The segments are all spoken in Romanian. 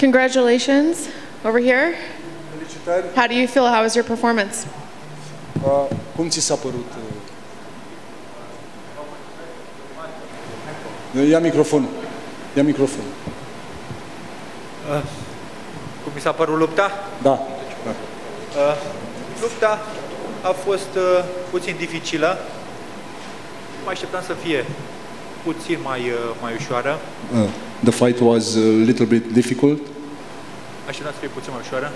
Congratulations. Over here. Felicitări. How do you feel? How was your performance? Cum ți s-a părut? Ia microfonul. Ia microfonul. Cum mi s-a părut lupta? Da. Lupta a fost puțin dificilă. Mă așteptam să fie puțin mai ușoară. The fight was a little bit difficult. Așteptam să fie puțin mai ușoară.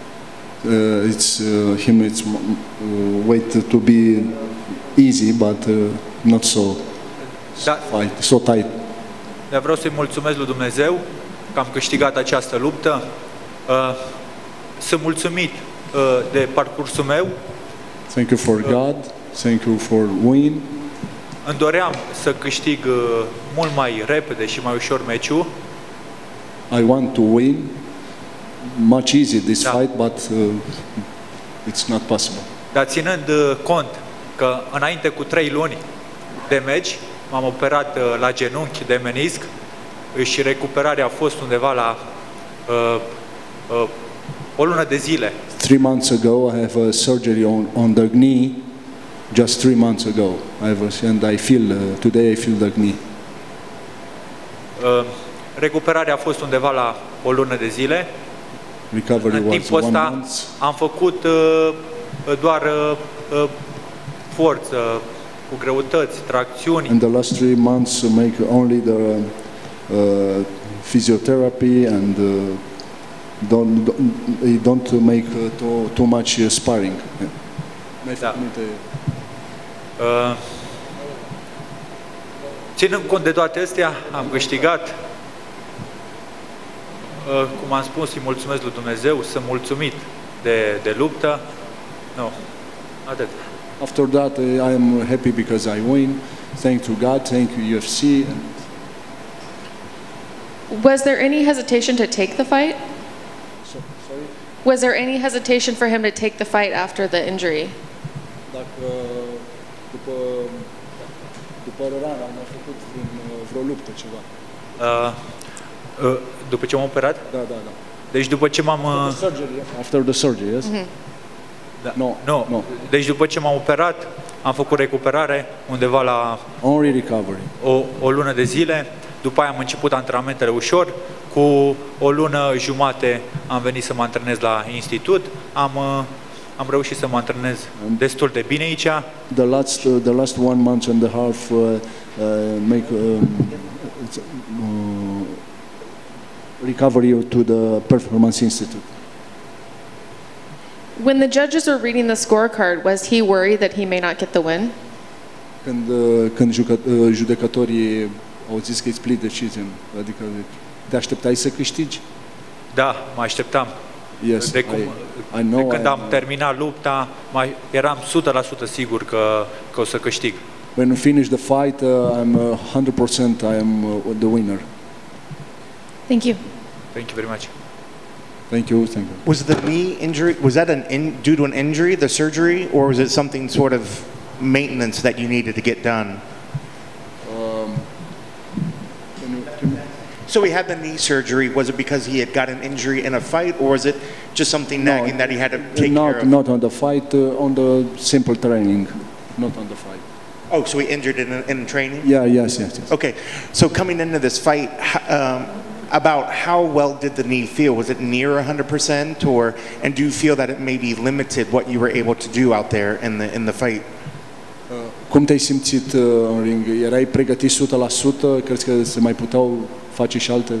It's wait to be easy, but not so so tight. Dar vreau să-i mulțumesc lui Dumnezeu că am câștigat această luptă. Sunt mulțumit de parcursul meu. Thank you for God. Thank you for win. Îmi doream să câștig mult mai repede și mai ușor meciul. I want to win much easier this fight, but it's not possible. Dar ținând cont că înainte cu 3 luni de meci m-am operat la genunchi de menisc și recuperarea a fost undeva la o lună de zile. 3 months ago, I have a surgery on the knee. Just 3 months ago, and I feel today I feel the knee. Recuperarea a fost undeva la o lună de zile. Recovery în timpul ăsta am făcut doar forță, cu greutăți, tracțiuni. In the last 3 months, make only the physiotherapy and don't make too much sparring. Da. Ținând cont de toate astea, am câștigat. Cum am spus, îi mulțumesc lui Dumnezeu, sunt mulțumit de luptă. No, atât. After that, I am happy because I win. Thank to God, thank you UFC. Was there any hesitation to take the fight? Sorry? Was there any hesitation for him to take the fight after the injury? Dacă după răran am făcut vreo luptă ceva. După ce m-am operat? Da. Deci după ce m-am... After the surgery, yes? Da. No. Deci după ce m-am operat, am făcut recuperare undeva la only recovery. O lună de zile. După aia am început antrenamentele ușor. Cu o lună jumate am venit să mă antrenez la institut. Am reușit să mă antrenez destul de bine aici. The last 1 month and a half make recovery to the Performance Institute. When the judges were reading the scorecard, was he worried that he may not get the win? Când judecătorii au zis că e split decision, adică te așteptai să câștigi? Da, mă așteptam. Yes, de când am terminat lupta, eram 100% sigur că o să câștig. When we finish the fight, I'm 100% I am the winner. Thank you. Thank you very much. Thank you. Was the knee injury, was that due to an injury, the surgery, or was it something sort of maintenance that you needed to get done? So he had the knee surgery. Was it because he had got an injury in a fight, or was it just something nagging that he had to take care of? Not on the fight, on the simple training, not on the fight. Oh, so he injured in training? Yeah, yes. Okay, so coming into this fight, about how well did the knee feel? Was it near 100%, and do you feel that it maybe limited what you were able to do out there in the fight? Cum te-ai simțit în ring? Erai pregătit 100%? Crezi că se mai puteau face și alte?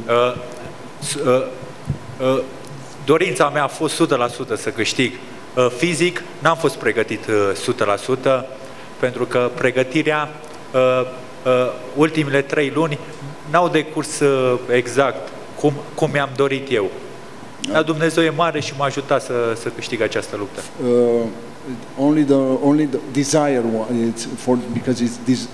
Dorința mea a fost 100% să câștig. Fizic n-am fost pregătit 100%, pentru că pregătirea ultimele 3 luni n-au decurs exact cum mi-am dorit eu. Dar Dumnezeu e mare și m-a ajutat să câștig această luptă. Only the desire because it's this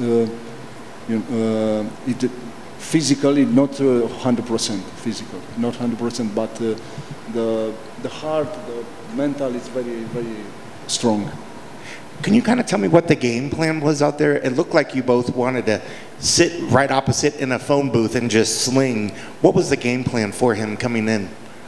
physically not 100% physical, not 100%, but the heart, the mental is very strong. Can you kind of tell me what the game plan was out there? It looked like you both wanted to sit right opposite in a phone booth and just sling. What was the game plan for him coming in?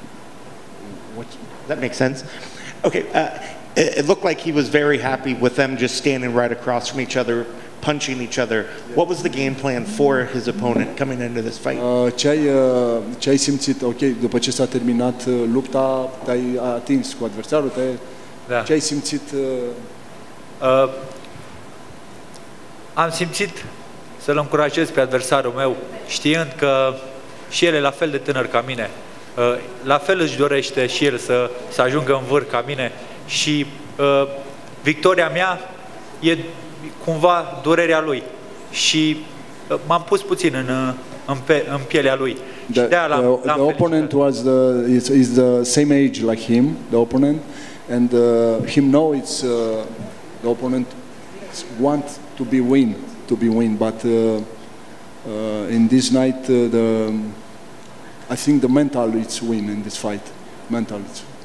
That makes sense? Okay, it looked like he was very happy with them just standing right across from each other, punching each other. What was the game plan for his opponent coming into this fight? Ce ai simțit, ok, după ce s-a terminat lupta, te-ai atins cu adversarul, Da. ce ai simțit? Am simțit să-l încurajez pe adversarul meu, știind că și el e la fel de tânăr ca mine. La fel își dorește și el să ajungă în vârf ca mine și victoria mea e cumva durerea lui și m-am pus puțin în pielea lui. The opponent is the same age like him, the opponent, and him know it's the opponent want to be win, but in this night I think the mental is win in this fight. Mental.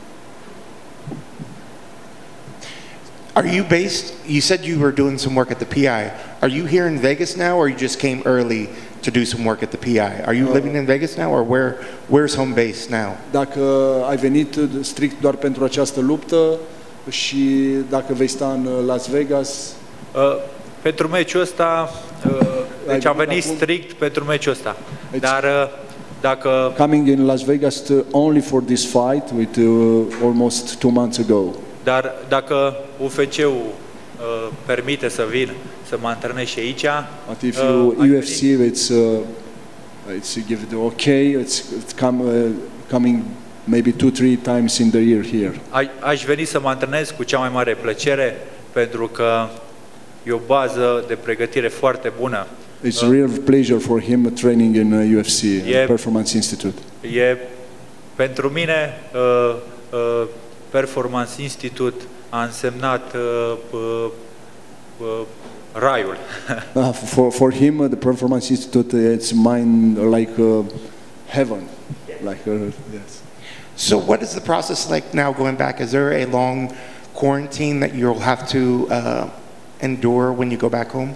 Are you based, you said you were doing some work at the PI. Are you here in Vegas now or you just came early to do some work at the PI? Are you living in Vegas now or where's home base now? Dacă ai venit strict doar pentru această luptă și dacă vei sta în Las Vegas? Pentru meciul ăsta, deci am venit strict pentru meciul ăsta. Dar dacă coming in Las Vegas only for this fight with almost 2 months ago. Dar dacă UFC-ul permite să vin să mă antrenez și aici, but if UFC it's give the okay, it's coming maybe 2-3 times in the year here. Aș veni să mă antrenez cu cea mai mare plăcere pentru că e o bază de pregătire foarte bună. It's a real pleasure for him training in UFC, Performance Institute. E pentru mine Performance Institute a însemnat raiul. For him, the Performance Institute it's mine like heaven, like yes. So what is the process like now going back? Is there a long quarantine that you'll have to endure when you go back home?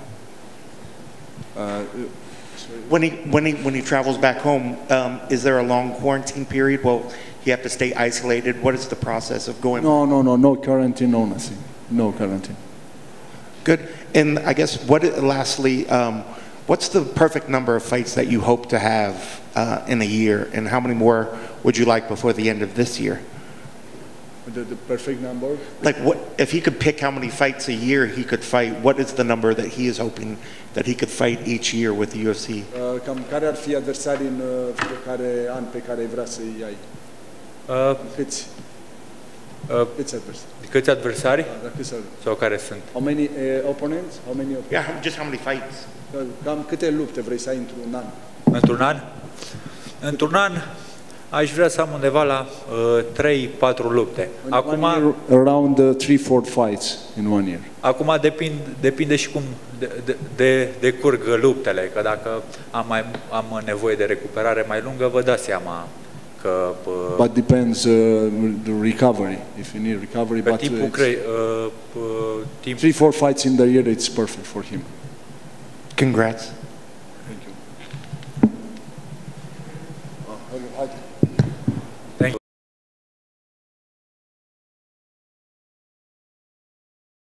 When he travels back home, is there a long quarantine period? Will he have to stay isolated? What is the process of going? No quarantine, no nothing, no quarantine. Good. And I guess lastly, what's the perfect number of fights that you hope to have in a year, and how many more would you like before the end of this year? The perfect number? Like what if he could pick how many fights a year he could fight? What is the number that he is hoping that he could fight each year with the UFC? Cam care ar fi adversarii în fiecare an pe care vrea să-i ai? Câți adversari? Câți adversari? Sau care sunt? How many opponents? Yeah, just how many fights? Cam câte lupte vrei să ai într-un an? Într-un an? Într-un an aș vrea să am undeva la 3-4 lupte. Acum around 3-4 fights in 1 year. Acum depinde și cum decurg luptele, că dacă am nevoie de recuperare mai lungă, vă dați seama că but depends the recovery, if you need recovery, but 3-4 fights in the year it's perfect for him. Congrats.